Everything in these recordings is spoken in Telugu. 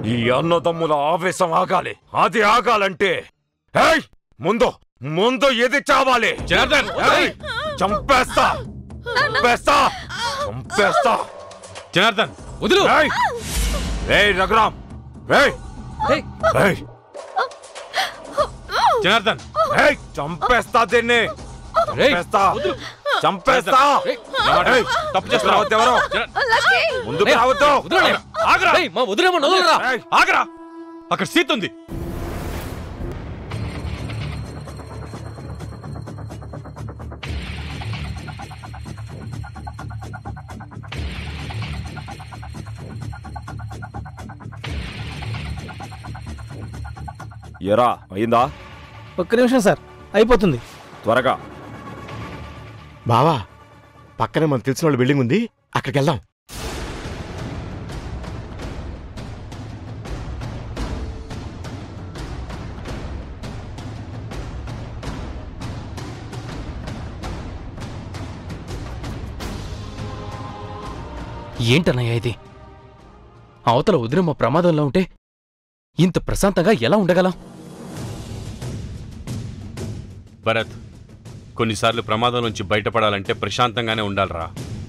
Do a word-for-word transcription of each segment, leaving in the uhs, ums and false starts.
ఈ అన్నదమ్ముల ఆవేశం ఆగాలి. అది ఆగాలంటే ఏయ్ ముందు ముందు ఇది చావాలి. జనార్దన్ చంపేస్తా చంపేస్తా చంపేస్తా జనార్దన్ వదులు. ఏయ్ రఘురామ్ ఏయ్ ఏయ్ జనార్దన్ ఏయ్ చంపేస్తా దీన్ని చంపేస్తా చంపేస్తా. తప్పు చేస్తున్నావు ఎవరో. ముందుకు రావద్దు. ఆగరా మా వదిలేమో వదలరా. ఆగరా అక్కడ సీత ఉంది. ఎరా అయిందా? ఒక్క నిమిషం సార్, అయిపోతుంది త్వరగా. బావా పక్కనే మనకు తెలిసిన వాళ్ళ బిల్డింగ్ ఉంది, అక్కడికి వెళ్దాం. ఏంటన్నయ్య ఇది? అవతల వదినమ్మ ప్రమాదంలో ఉంటే ఇంత ప్రశాంతంగా ఎలా ఉండగలం? భరత్, కొన్నిసార్లు ప్రమాదం నుంచి బయటపడాలంటే ప్రశాంతంగానే ఉండాలరా.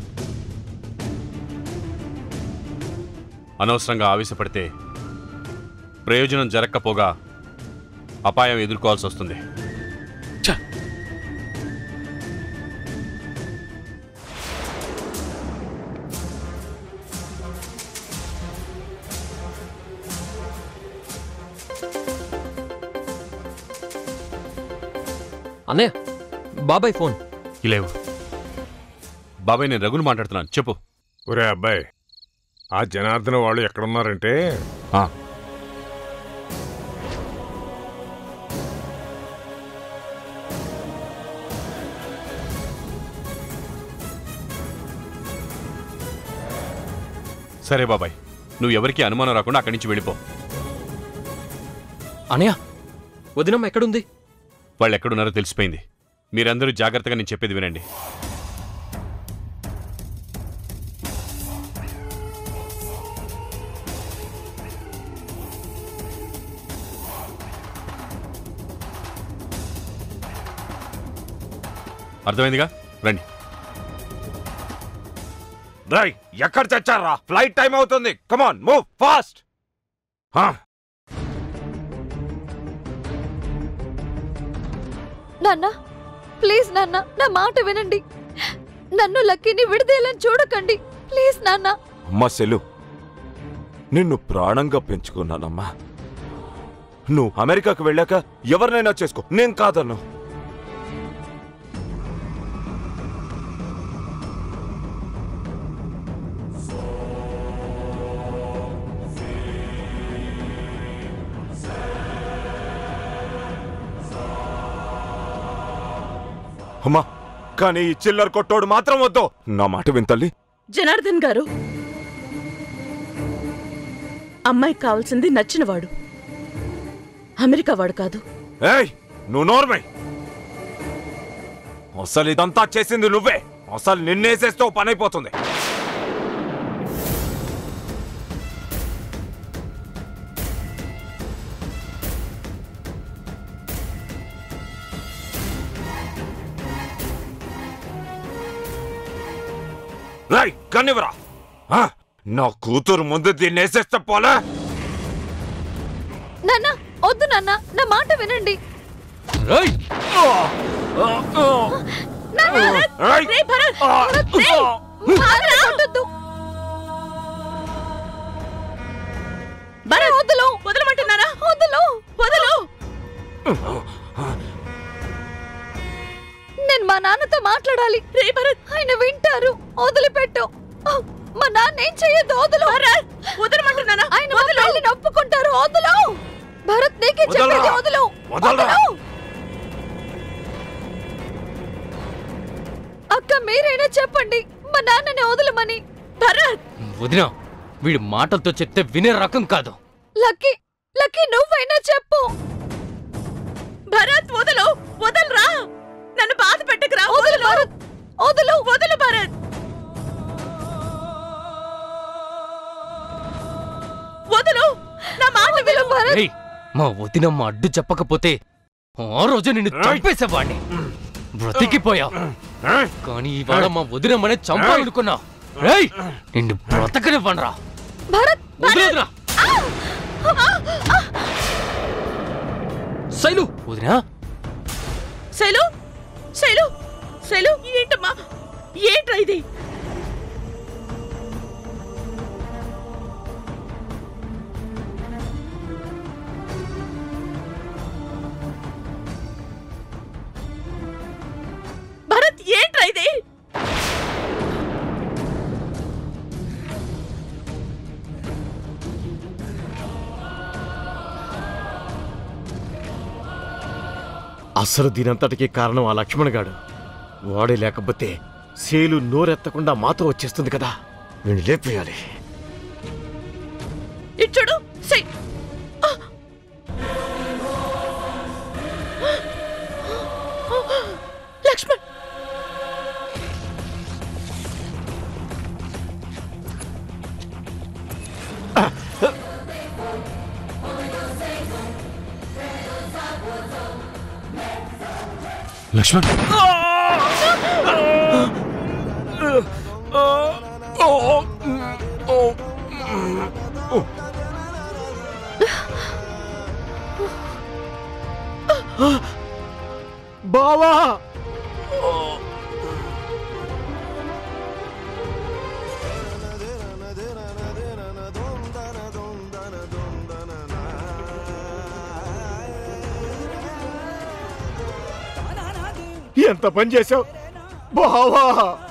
అనవసరంగా ఆవేశపడితే ప్రయోజనం జరగకపోగా అపాయం ఎదుర్కోవాల్సి వస్తుంది. అన్నయ్య, బాబాయ్ ఫోన్. లేవు బాబాయ్, నేను రఘుని మాట్లాడుతున్నాను, చెప్పు. ఒరే అబ్బాయి, ఆ జనార్దన్ వాళ్ళు ఎక్కడున్నారంటే సరే బాబాయ్, నువ్వు ఎవరికి అనుమానం రాకుండా అక్కడి నుంచి వెళ్ళిపో. అన్నయ్య, వదినమ్మ ఎక్కడుంది? వాళ్ళు ఎక్కడున్నారో తెలిసిపోయింది. మీరందరూ జాగ్రత్తగా నేను చెప్పేది వినండి. అర్థమైందిగా? రండి. రై ఎక్కడ చచ్చారా? ఫ్లైట్ టైం అవుతుంది. Come on move fast. నాన్న ప్లీజ్ నాన్న, నా మాట వినండి. నన్ను లక్కీని విడదీయాలని చూడకండి ప్లీజ్ నాన్న. అమ్మా సెలు, నిన్ను ప్రాణంగా పెంచుకున్నానమ్మా. నువ్వు అమెరికాకు వెళ్ళాక ఎవరినైనా చేసుకో, నేను కాదన్ను. అమ్మా, కానీ ఈ చిల్లర కొట్టోడు మాత్రం వద్దు. నా మాట వింతల్లి. జనార్దన్ గారు, అమ్మాయికి కావాల్సింది నచ్చినవాడు, అమెరికా వాడు కాదు. ఏయ్ నువ్వు నోర్మై. అసలు ఇదంతా చేసింది నువ్వే. అసలు నిన్నేసేస్తూ పని అయిపోతుంది. రై కన్నివరా, నా కూతురు ముందు దీన్ని వేసేస్తే పోలే. నాన్న వద్దు నాన్న, నా మాట వినండి. వదలమంటున్నారా? వదలు వదలు. నేను మా నాన్నతో మాట్లాడాలి. రే భరత్, ఆయన వింటారు. వదిలిపెట్టు. మా నాన్న ఏం చెయ్యొద్దు. వదలు. వదలమంటున్నారా? ఆయన వదిలి ఒప్పుకుంటారు. వదలు భరత్, నీకే చెప్పేది. వదలు వదలు. అక్క మీరైనా చెప్పండి మా నాన్నని వదలమని. భరత్, వదినా, వీడి మాటలతో చెప్తే వినే రకం కాదు. లక్కీ లక్కీ నువ్వైనా చెప్పు. భరత్ వదలు. వదలరా, నన్ను బాధ పెట్టకురా. వదలు భరత్, వదలు వదలు భరత్. వదలు మా వదినమ్మ అడ్డు చెప్పకపోతే ఆ రోజు నిన్ను చంపేసేవాడిని. బ్రతికిపోయా. కానీ ఇవాళ మా వదినమ్మనే చంపాలనుకున్నా. రేయ్, నిన్ను బ్రతకనివ్వనరా. భరత్ వదిలేదురా. శైలు వదినా. శైలు శైలు శైలు ఏంటమ్మా, ఏంట్రా ఇది? భరత్, ఏంట్రా ఇది? అసలు దీనంతటికి కారణం ఆ లక్ష్మణ్ గాడు. వాడే లేకపోతే సేలు నోరెత్తకుండా మాతో వచ్చేస్తుంది కదా. వీణ్ణి లేపేయాలి. ఇటు చూడు. సై లక్ష్మణ్, లక్ష్మణ్, బావా, ఎంత పని చేశావు బావా.